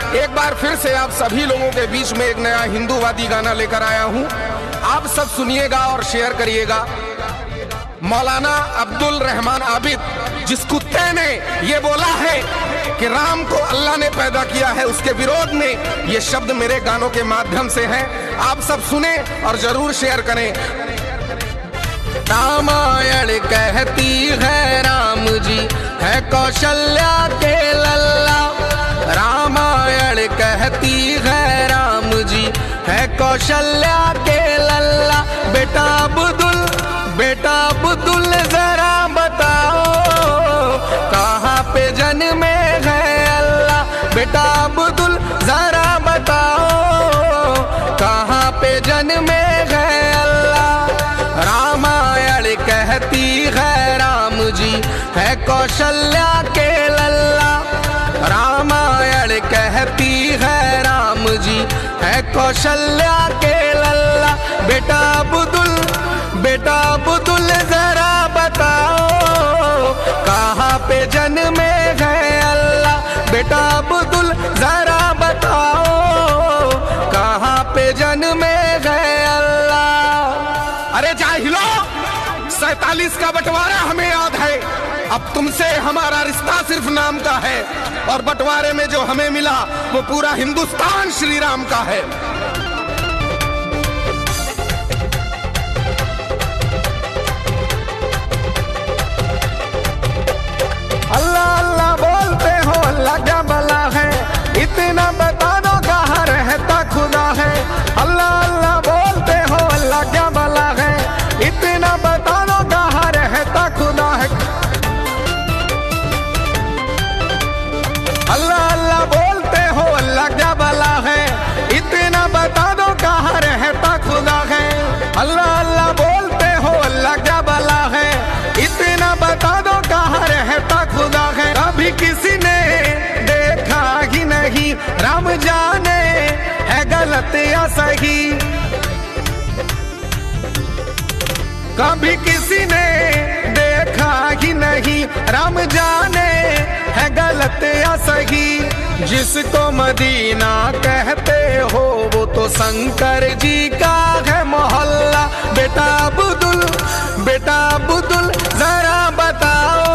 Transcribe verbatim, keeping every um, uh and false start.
एक बार फिर से आप सभी लोगों के बीच में एक नया हिंदूवादी गाना लेकर आया हूं। आप सब सुनिएगा और शेयर करिएगा। मौलाना अब्दुल रहमान आबिद, जिस कुत्ते ने ये बोला है कि राम को अल्लाह ने पैदा किया है, उसके विरोध में ये शब्द मेरे गानों के माध्यम से हैं। आप सब सुने और जरूर शेयर करें। रामायण कहती है राम जी है कौशल्या के लल्ला। रामायण कहती है राम जी है कौशल्या के लल्ला। बेटा अब्दुल बेटा अब्दुल जरा बताओ कहाँ पे जन्मे है अल्लाह। बेटा अब्दुल जरा बताओ कहाँ पे जन्मे है अल्लाह। रामायण कहती है राम जी है कौशल्या के लल्ला। रामायण कहती है राम जी है कौशल्या के लल्ला। बेटा अब्दुल बेटा अब्दुल जरा बताओ कहाँ पे जन्मे है अल्लाह। बेटा अब्दुल जरा बताओ कहाँ पे जन्मे है अल्लाह। अरे जाहिलो, सैतालीस का बंटवारा हमें याद है। अब तुमसे हमारा रिश्ता सिर्फ नाम का है और बंटवारे में जो हमें मिला वो पूरा हिंदुस्तान श्री राम का है। अल्लाह अल्लाह बोलते हो, अल्लाह क्या भला है, इतना बता दो कहाँ रहता खुदा है। अल्लाह अल्लाह बोलते हो, अल्लाह क्या भला है, इतना बता दो कहाँ रहता खुदा है। अल्लाह अल्लाह बोलते हो, अल्लाह क्या भला है, इतना बता दो कहाँ रहता खुदा है। अल्लाह अल्लाह बोलते हो, अल्लाह क्या भला है, इतना बता दो कहाँ रहता खुदा है। कभी किसी ने देखा ही नहीं, राम जाने है गलत या सही। कभी किसी ने देखा ही नहीं, राम जाने है गलत या सही। जिसको मदीना कहते हो वो तो शंकर जी का है मोहल्ला। बेटा अब्दुल बेटा अब्दुल जरा बताओ